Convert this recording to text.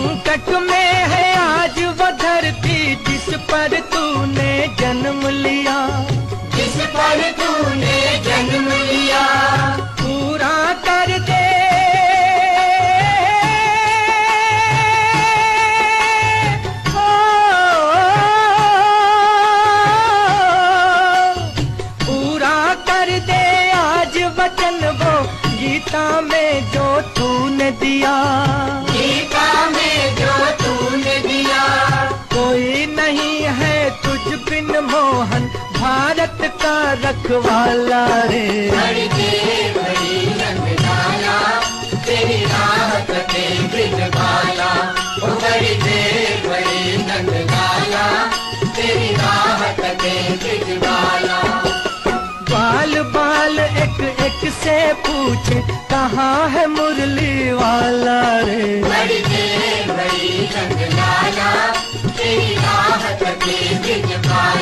संकट में है आज वो धरती जिस पर तूने जन्म लिया, जिस पर तूने जन्म लिया। पूरा कर दे पूरा कर दे आज वचन वो गीता में जो तूने दिया, गीता में जो तूने दिया। कोई नहीं है तुझ बिन मोहन भारत का रखवाला रे। बड़ी देर बड़ी रंगदाला तेरी राह कटे ब्रिजबाला, ओ बड़ी देर बड़ी रंगदाला तेरी राह कटे ब्रिजबाला। बाल बाल एक एक से पूछे कहाँ है मुरली वाला रे। बड़ी देर बड़ी रंगदाला तेरी राह कटे ब्रिजबाला।